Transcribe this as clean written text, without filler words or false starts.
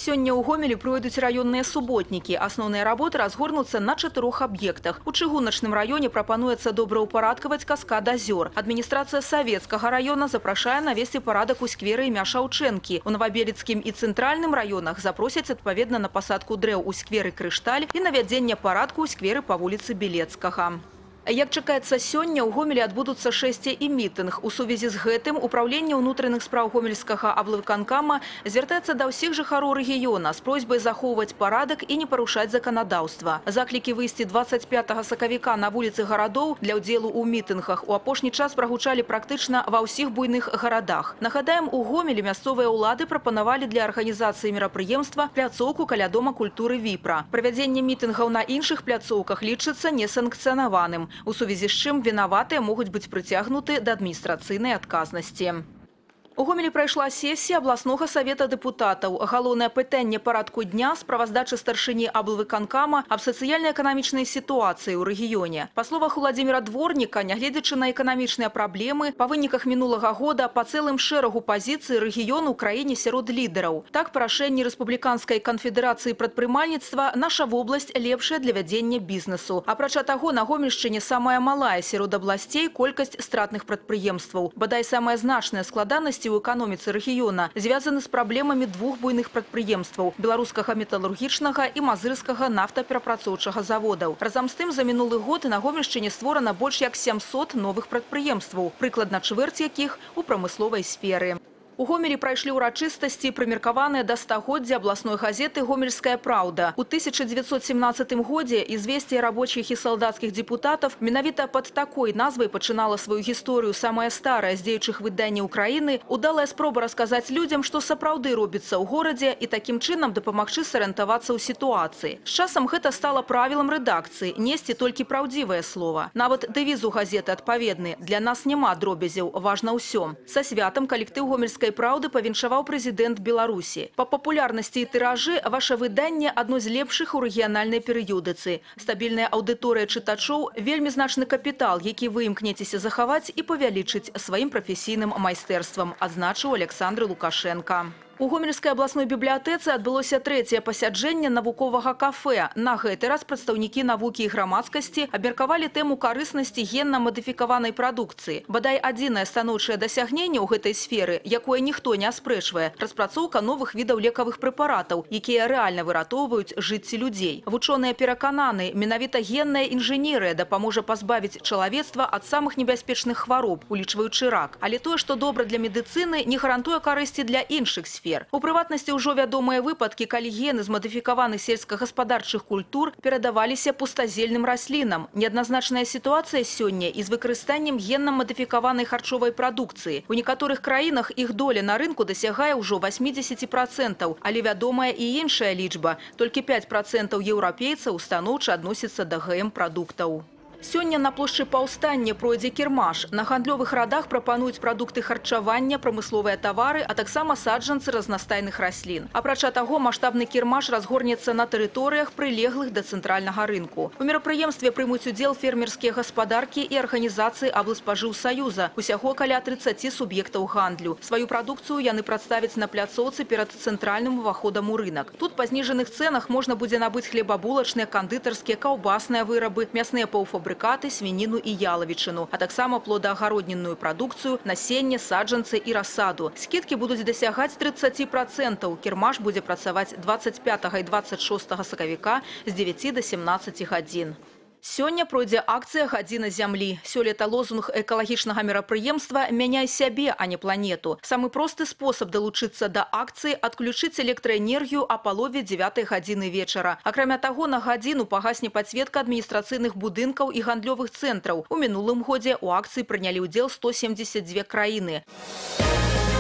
Сёння ў Гомелі пройдуць раённыя суботнікі. Асноўныя работы разгорнуцца на 4 аб'ектах. У Чыгуначным раёне прапануецца добраўпарадкаваць каскад азёр. Адміністрацыя Савецкага раёна запрашае навесці парадак у скверы імя Шаўчэнкі. У Новабелецкім і Цэнтральным раёнах запросяць адпаведна на пасадку дрэў у скверы Крышталь і навядзенне парадку ў скверы па вуліцы Белецкага. Як чакаецца, сёння ў Гомелі адбудуцца шэсце і мітынг. У сувязі з гэтым Управленне ўнутраных спраў гомельскага аблвыканкама звяртаецца да ўсіх жыхароў рэгіёна з просьбай захоўваць парадак і не парушаць заканадаўства. Заклікі выйсці 25 сакавіка на вуліцы гарадоў для ўдзелу ў мітынгах у апошні час прагучалі практычна ва ўсіх буйных гарадах. Нагадаем, у Гомелі мясцовыя ўлады прапанавалі для арганізацыі мерапрыемства пляцоўку каля дома культуры Віпра. Правядзенне мітынгаў на іншых пляцоўках лічыцца несанкцыянаваным. У сувязі з чым вінаватыя могуць быць прыцягнуты да адміністрацыйнай адказнасці. У Гомелі прайшла сесія абласнога савета дэпутатаў. Галоўнае пытанне парадку дня – справаздача старшыні аблвыканкама аб сацыяльна-эканамічнай сітуацыі ў рэгіёне. Па словах Уладзіміра Дворніка, нягледзячы на эканамічныя праблемы, па выніках мінулага года па цэлым шэрагу пазіцый рэгіёну ў краіне сярод лідараў. Так, па рашэнні Рэспубліканскай канфедэрацыі прадпрымальніцтва наша вобласць лепшая для вядзення бізнесу. Апрача таго, на Гомельшчыне самая малая сярод абласцей колькасць стратных прадпрыемстваў. Бадай самая значная складанасць у эканоміцы рэгіёна звязаны з праблемамі двух буйных прадпрыемстваў – беларускага металургічнага і мазырскага нафтаперапрацоўчага заводаў. Разам з тым, за мінулы год на Гомельшчыне створана больш як 700 новых прадпрыемстваў, прыкладна чвэрць якіх у прамысловай сферы. У Гомелі прайшлі ўрачыстасці, прымеркаваныя да стагоддзя абласной газеты «Гомельская правда». У 1917 годзе «Известие рабочих і салдацкіх депутатов» менавіта пад такой назвай пачынала сваю гісторыю самая старая з дзеючых выданняў краіны, удалая спроба расказаць людзям, што сапраўды робіцца ў горадзе і такім чынам дапамагчы сарыентавацца ў сітуацыі. З часам гэта стала правілам рэдакцыі – несці толькі праўдзівае слова. Нават дэвіз у газеты адпаведны – для нас няма дробязяў, важна ўсё. Са святам калектыў «Гомельскай правды» павіншаваў прэзідэнт Беларусі. Па папулярнасці і тыражы ваша выданне адно з лепшых у рэгіянальнай перыёдыцы. Стабільная аўдыторыя чытачоў – вельмі значны капітал, які вы імкнецеся захаваць і павялічыць сваім прафесійным майстэрствам, адзначыў Александр Лукашенко. У Гомельскай абласной бібліятэцы адбылося трэцяе пасяджэнне навуковага кафэ. На гэты раз прадстаўнікі навукі і грамадскасці абмеркавалі тэму карыснасці генна-мадыфікаванай прадукцыі. Бадай адзінае станоўчае дасягненне ў гэтай сферы, якое ніхто не аспрэчвае – распрацоўка новых відаў лекавых прэпаратаў, якія рэальна выратоўваюць жыцці людзей. Вучоныя перакананы, менавіта генная інжынерыя дапаможа пазбавіць чалавецтва ад самых небяспечных хвароб, улічваючы рак. Але тое, што добра для медыцыны, не гарантуе карысці для іншых сфер. У прыватнасці ўжо вядомыя выпадкі, калі гены з мадыфікаваных сельскагаспадарчых культур перадаваліся пустазельным раслінам. Неадназначная сітуацыя сёння і з выкарыстаннем генна-мадыфікаванай харчовай прадукцыі. У некаторых краінах іх доля на рынку дасягае ўжо 80%, але вядомая і іншая лічба. Толькі 5% еўрапейцаў станоўча адносяцца да ГМ-прадуктаў. Сёння на плошчы Паўстання пройдзе кірмаш. На гандлёвых радах прапануюць прадукты харчавання, прамысловыя тавары, а таксама саджанцы разнастайных раслін. Апрача таго, маштабны кірмаш разгорнецца на тэрыторыях, прылеглых да цэнтральнага рынку. У мерапрыемстве прымуць удзел фермерскія гаспадаркі і арганізацыі аблспажыўсаюза. Усяго каля 30 суб'ектаў гандлю. Сваю прадукцыю яны прадставяць на пляцоўцы перад цэнтральным уваходам у рынак. Тут па зніжаных цэнах можна будзе набыць хлебабулачныя, кандытарскія, каўбасныя вырабы, мясныя паўфабрыкаты, свініну і ялавічыну, а таксама плодаахароднінную прадукцыю, насенне, саджанцы і расаду. Скідкі будуць дасягаць 30%. Кірмаш будзе працаваць 25 і 26 сакавіка з 9 до 17 гадзін. Сёння пройдзе акцыя «Гадзіна зямлі». Сёлета лозунг экалагічнага мерапрыемства «Мяняй сябе, а не планету». Самы просты спосаб далучыцца да акцыі – адключыць электраэнергію а палове 9 гадзіны вечара. Акрамя таго, на гадзіну пагасне падсветка адміністрацыйных будынкаў і гандлёвых цэнтраў. У мінулым годзе ў акцыі прынялі ўдзел 172 краіны.